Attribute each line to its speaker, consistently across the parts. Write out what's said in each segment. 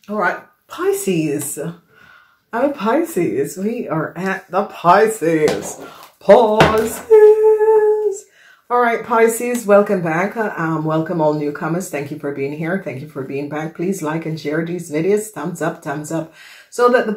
Speaker 1: All right, Pisces. Oh, Pisces. We are at the Pisces. Pisces. All right, Pisces, welcome back. Welcome all newcomers. Thank you for being here. Thank you for being back. Please like and share these videos. Thumbs up, so that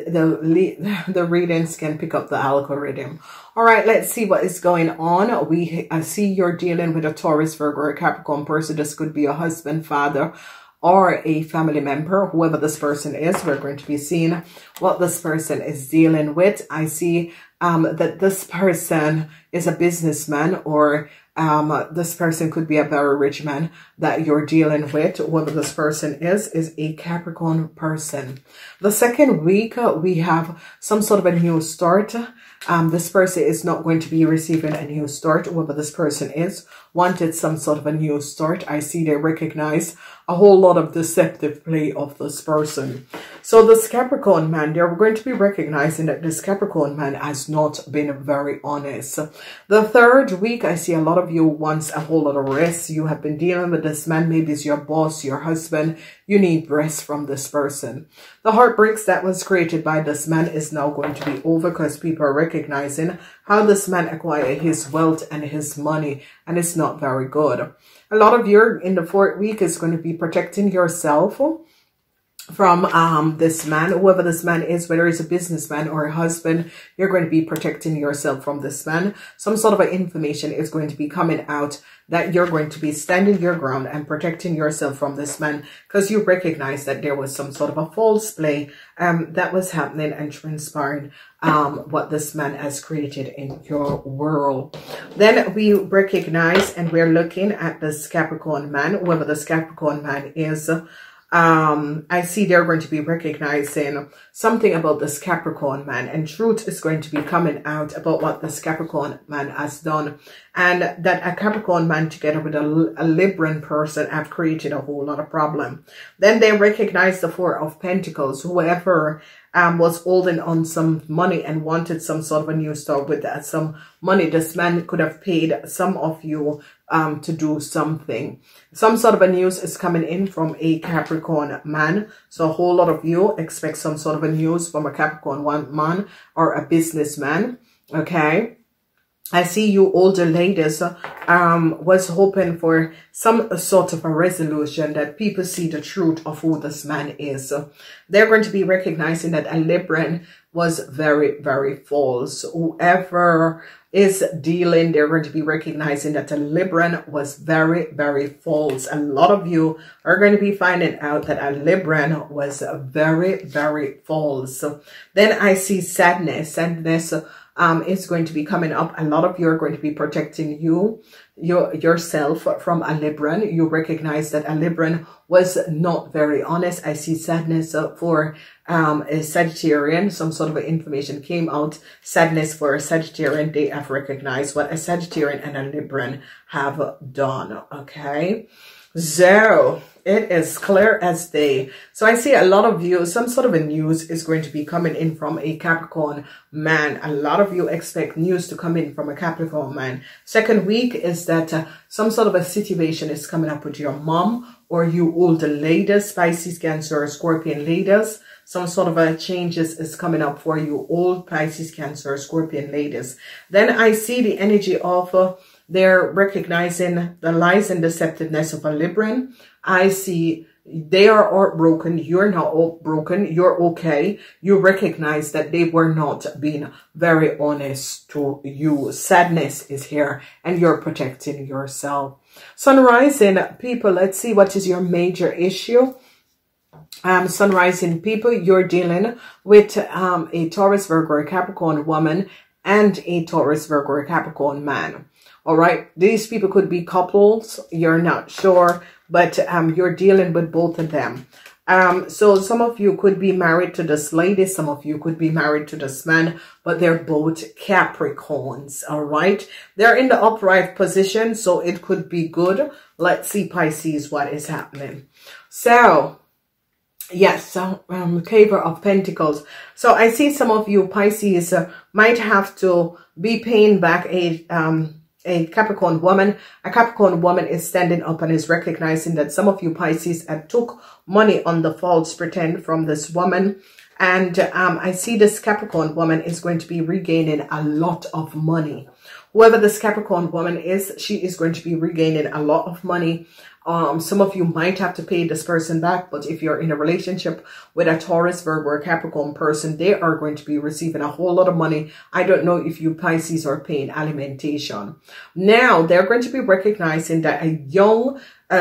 Speaker 1: the readings can pick up the algorithm. All right, let's see what is going on. I see you're dealing with a Taurus, Virgo, or Capricorn person. This could be a husband, father, or a family member. Whoever this person is, we're going to be seeing what this person is dealing with. I see that this person is a businessman, or this person could be a very rich man that you're dealing with. Whoever this person is a Capricorn person. The second week, we have some sort of a new start. This person is not going to be receiving a new start. Whoever this person is wanted some sort of a new start. I see they recognize a whole lot of deceptive play of this person. So this Capricorn man, they're going to be recognizing that this Capricorn man has not been very honest. The third week, I see a lot of you wants a whole lot of rest. You have been dealing with this man. Maybe it's your boss, your husband. You need rest from this person. The heartbreaks that was created by this man is now going to be over, because people are recognizing how this man acquired his wealth and his money, and it's not very good. A lot of you in the fourth week is going to be protecting yourself from this man. Whoever this man is, whether it's a businessman or a husband, you're going to be protecting yourself from this man. Some sort of information is going to be coming out that you're going to be standing your ground and protecting yourself from this man, because you recognize that there was some sort of a false play that was happening and transpiring, what this man has created in your world. Then we recognize and we're looking at this Capricorn man. Whoever this Capricorn man is, I see they're going to be recognizing something about this Capricorn man, and truth is going to be coming out about what this Capricorn man has done, and that a Capricorn man together with a Libran person have created a whole lot of problem. Then they recognize the Four of Pentacles. Whoever was holding on some money and wanted some sort of a new start with that, some money, this man could have paid some of you to do something. Some sort of a news is coming in from a Capricorn man. So a whole lot of you expect some sort of a news from a Capricorn man or a businessman. Okay. I see you older ladies was hoping for some sort of a resolution, that people see the truth of who this man is. They're going to be recognizing that a Libran was very, very false. Whoever is dealing, they're going to be recognizing that a Libran was very, very false. A lot of you are going to be finding out that a Libran was very, very false. Then I see sadness. Sadness is going to be coming up. A lot of you are going to be protecting yourself from a Libran. You recognize that a Libran was not very honest. I see sadness for a Sagittarian. Some sort of information came out. Sadness for a Sagittarian. They have recognized what a Sagittarian and a Libran have done. Okay. So it is clear as day. So I see a lot of you, some sort of a news is going to be coming in from a Capricorn man. A lot of you expect news to come in from a Capricorn man. Second week is that some sort of a situation is coming up with your mom, or you older ladies, Pisces, Cancer, Scorpion ladies. Some sort of a changes is coming up for you old Pisces, Cancer, Scorpion ladies. Then I see the energy of they're recognizing the lies and deceptiveness of a Libran. I see they are heartbroken. You're not heartbroken. You're okay. You recognize that they were not being very honest to you. Sadness is here and you're protecting yourself. Sun rising people, let's see what is your major issue. Sun rising people, you're dealing with a Taurus, Virgo, or Capricorn woman and a Taurus, Virgo, or Capricorn man. All right. These people could be couples. You're not sure, but you're dealing with both of them. So some of you could be married to this lady. Some of you could be married to this man, but they're both Capricorns. All right. They're in the upright position, so it could be good. Let's see, Pisces, what is happening. So yes, Page of Pentacles. So I see some of you Pisces might have to be paying back a a Capricorn woman. A Capricorn woman is standing up and is recognizing that some of you Pisces have took money on the false pretend from this woman. And I see this Capricorn woman is going to be regaining a lot of money. Whoever this Capricorn woman is, she is going to be regaining a lot of money. Some of you might have to pay this person back, but if you're in a relationship with a Taurus, Virgo, or Capricorn person, they are going to be receiving a whole lot of money. I don't know if you Pisces are paying alimentation. Now, they're going to be recognizing that a young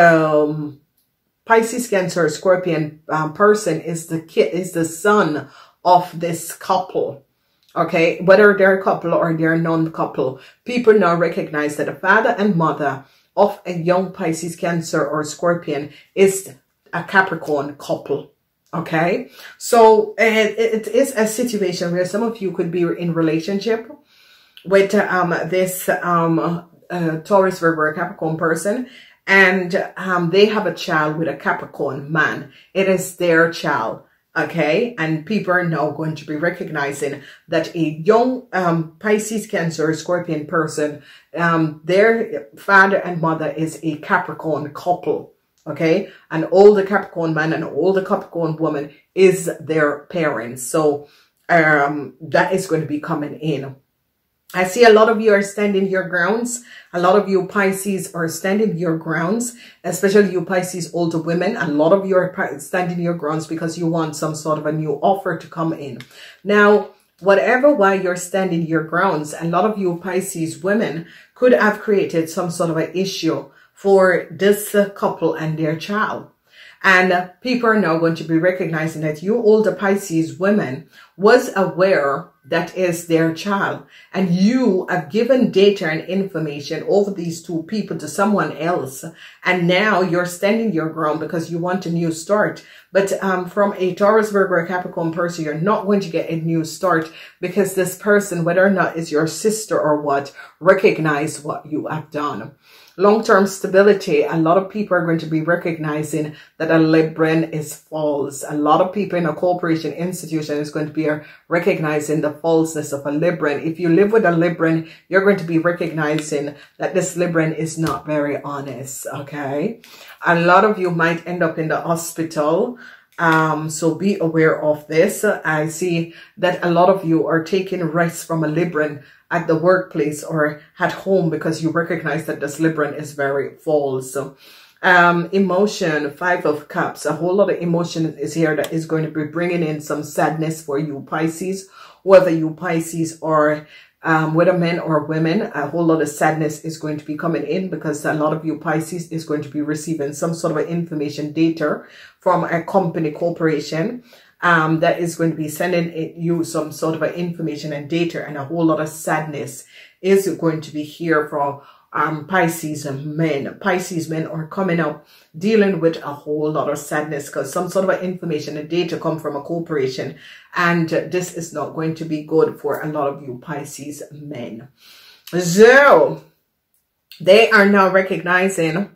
Speaker 1: Pisces, Cancer, Scorpion person is the son of this couple. Okay, whether they're a couple or they're non-couple, people now recognize that the father and mother of a young Pisces, Cancer, or Scorpion is a Capricorn couple. Okay, so it is a situation where some of you could be in relationship with this Taurus, Virgo, or Capricorn person, and they have a child with a Capricorn man. It is their child. Okay, and people are now going to be recognizing that a young Pisces, Cancer, Scorpion person, their father and mother is a Capricorn couple. Okay, an older Capricorn man and an older Capricorn woman is their parents. So that is going to be coming in. I see a lot of you are standing your grounds. A lot of you Pisces are standing your grounds, especially you Pisces older women. A lot of you are standing your grounds because you want some sort of a new offer to come in. Now, whatever why you're standing your grounds, a lot of you Pisces women could have created some sort of an issue for this couple and their child. And people are now going to be recognizing that you older Pisces women was aware that is their child. And you have given data and information over these two people to someone else. And now you're standing your ground because you want a new start. But from a Taurus, Virgo, or Capricorn person, you're not going to get a new start because this person, whether or not is your sister or what, recognize what you have done. Long-term stability, a lot of people are going to be recognizing that a Libran is false. A lot of people in a corporation institution is going to be recognizing the falseness of a Libran. If you live with a Libran, you're going to be recognizing that this Libran is not very honest, okay? A lot of you might end up in the hospital. So be aware of this. I see that a lot of you are taking rest from a Libran at the workplace or at home because you recognize that this Libran is very false. Emotion, 5 of Cups, a whole lot of emotion is here that is going to be bringing in some sadness for you Pisces. Whether you Pisces are whether men or women, a whole lot of sadness is going to be coming in because a lot of you Pisces is going to be receiving some sort of information data from a company, corporation, that is going to be sending you some sort of information and data, and a whole lot of sadness is going to be here for Pisces men. Pisces men are coming up dealing with a whole lot of sadness because some sort of information and data come from a corporation, and this is not going to be good for a lot of you Pisces men. So they are now recognizing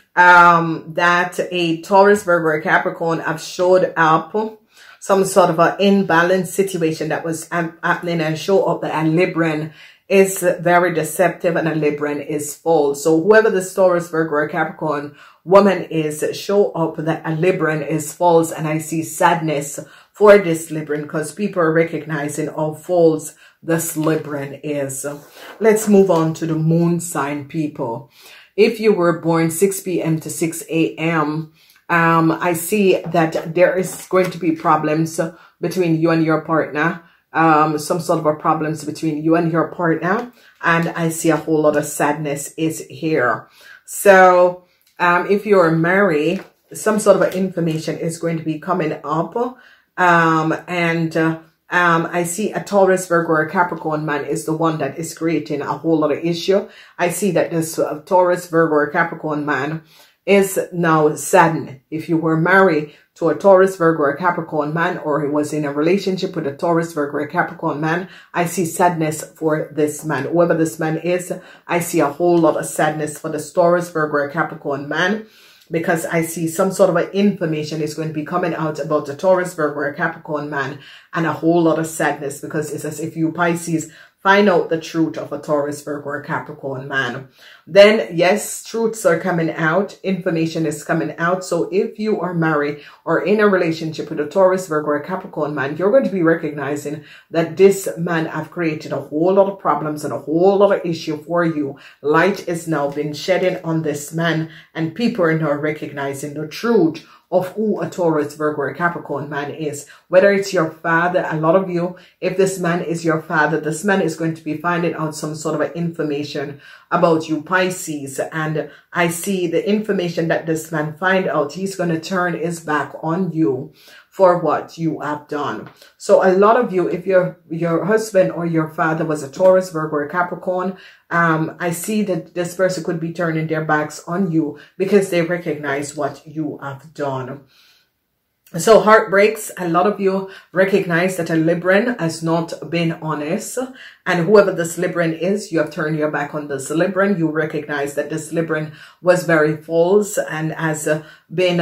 Speaker 1: that a Taurus, Virgo, or Capricorn have showed up some sort of an imbalanced situation that was happening, and show up that a Libran is very deceptive and a Libran is false. So whoever the Taurus, Virgo, or Capricorn woman is, show up that a Libran is false. And I see sadness for this Libran because people are recognizing how false this Libran is. Let's move on to the moon sign people. If you were born 6 p.m. to 6 a.m., I see that there is going to be problems between you and your partner. Some sort of a problems between you and your partner. And I see a whole lot of sadness is here. So, if you're married, some sort of information is going to be coming up. I see a Taurus, Virgo, or Capricorn man is the one that is creating a whole lot of issue. I see that this Taurus, Virgo, or Capricorn man is now saddened. If you were married to a Taurus, Virgo, or Capricorn man, or he was in a relationship with a Taurus, Virgo, or Capricorn man, I see sadness for this man. Whoever this man is, I see a whole lot of sadness for the Taurus, Virgo, or Capricorn man, because I see some sort of information is going to be coming out about the Taurus, Virgo, or Capricorn man, and a whole lot of sadness because it's as if you Pisces find out the truth of a Taurus, Virgo, or Capricorn man. Then, yes, truths are coming out. Information is coming out. So if you are married or in a relationship with a Taurus, Virgo, or Capricorn man, you're going to be recognizing that this man have created a whole lot of problems and a whole lot of issue for you. Light is now been shedding on this man, and people are now recognizing the truth of who a Taurus, Virgo, or Capricorn man is. Whether it's your father, a lot of you, if this man is your father, this man is going to be finding out some sort of information about you, Pisces. And I see the information that this man find out, he's going to turn his back on you for what you have done. So a lot of you, if your husband or your father was a Taurus, Virgo, or Capricorn, I see that this person could be turning their backs on you because they recognize what you have done. So heartbreaks, a lot of you recognize that a Libran has not been honest, and whoever this Libran is, you have turned your back on this Libran. You recognize that this Libran was very false and has been,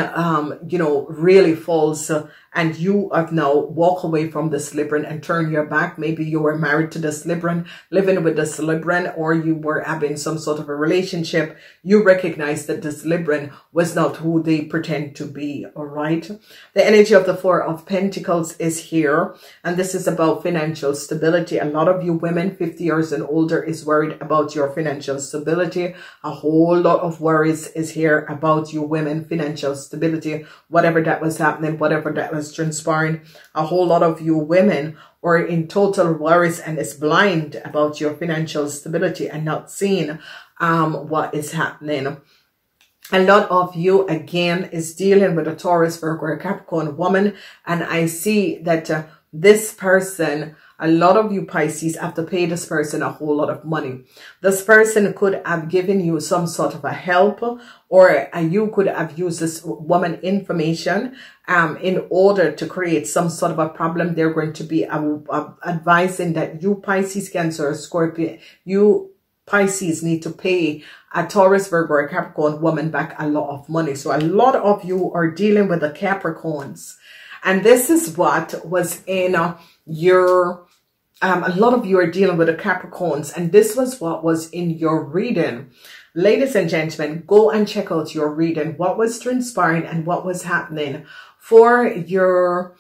Speaker 1: really false, and you have now walked away from this Libran and turned your back. Maybe you were married to this Libran, living with this Libran, or you were having some sort of a relationship. You recognize that this Libran was not who they pretend to be, all right? The energy of the Four of Pentacles is here, and this is about financial stability. A lot of you women 50 years and older is worried about your financial stability. A whole lot of worries is here about you women, financial stability, whatever that was happening, whatever that was transpiring. A whole lot of you women are in total worries and is blind about your financial stability and not seeing what is happening. A lot of you, again, is dealing with a Taurus, Virgo, or Capricorn woman. And I see that this person, a lot of you Pisces, have to pay this person a whole lot of money. This person could have given you some sort of a help, or you could have used this woman information in order to create some sort of a problem. They're going to be advising that you Pisces, Cancer, or Scorpio, you Pisces need to pay a Taurus, Virgo, or Capricorn woman back a lot of money. So a lot of you are dealing with the Capricorns. And this is what was in your, a lot of you are dealing with the Capricorns. And this was what was in your reading. Ladies and gentlemen, go and check out your reading. What was transpiring and what was happening for your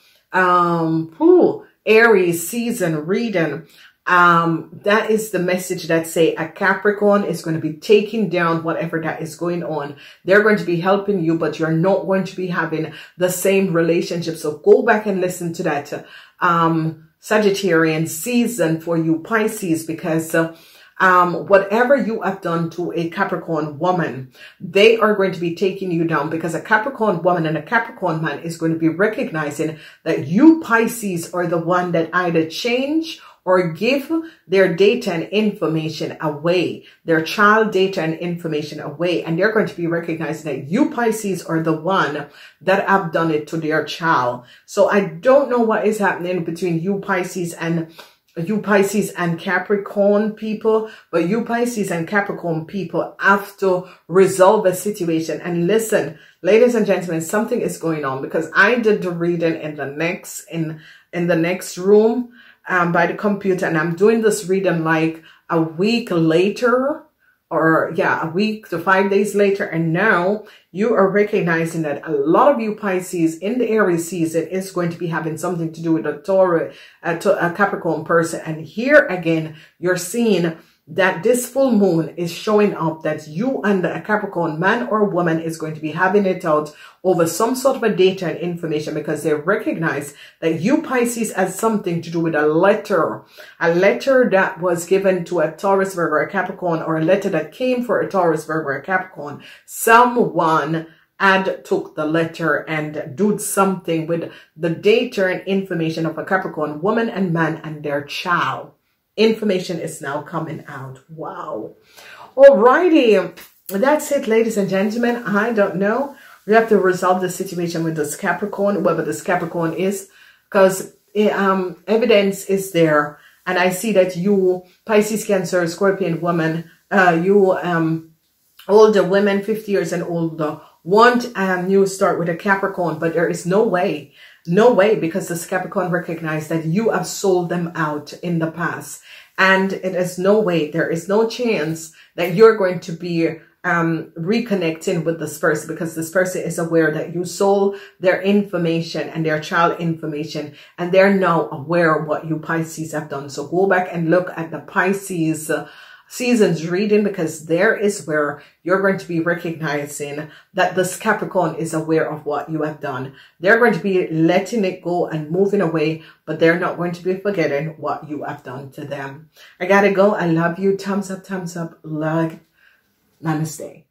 Speaker 1: Aries season reading. That is the message that say a Capricorn is going to be taking down whatever that is going on. They're going to be helping you, but you're not going to be having the same relationship. So go back and listen to that Sagittarian season for you Pisces, because whatever you have done to a Capricorn woman, they are going to be taking you down, because a Capricorn woman and a Capricorn man is going to be recognizing that you Pisces are the one that either change or give their data and information away, their child data and information away. And they're going to be recognizing that you Pisces are the one that have done it to their child. So I don't know what is happening between you Pisces and Capricorn people, but you Pisces and Capricorn people have to resolve the situation. And listen, ladies and gentlemen, something is going on, because I did the reading in the next room by the computer, and I'm doing this reading like a week later, or yeah, a week to 5 days later. And now you are recognizing that a lot of you Pisces in the Aries season is going to be having something to do with a Taurus, a Capricorn person. And here again, you're seeing that this full moon is showing up that you and a Capricorn man or woman is going to be having it out over some sort of a data and information, because they recognize that you Pisces has something to do with a letter that was given to a Taurus, Virgo, or Capricorn, or a letter that came for a Taurus, Virgo, or Capricorn. Someone had took the letter and did something with the data and information of a Capricorn woman and man and their child. Information is now coming out. Wow. Alrighty. That's it, ladies and gentlemen. I don't know. We have to resolve the situation with this Capricorn, whoever this Capricorn is, because evidence is there. And I see that you, Pisces, Cancer, Scorpion woman, you older women, 50 years and older, want a new start with a Capricorn, but there is no way. No way, because this Capricorn recognized that you have sold them out in the past. And it is no way, there is no chance that you're going to be reconnecting with this person, because this person is aware that you sold their information and their child information, and they're now aware of what you Pisces have done. So go back and look at the Pisces seasons reading, because there is where you're going to be recognizing that this Capricorn is aware of what you have done. They're going to be letting it go and moving away, but they're not going to be forgetting what you have done to them. I gotta go. I love you. Thumbs up, like, namaste.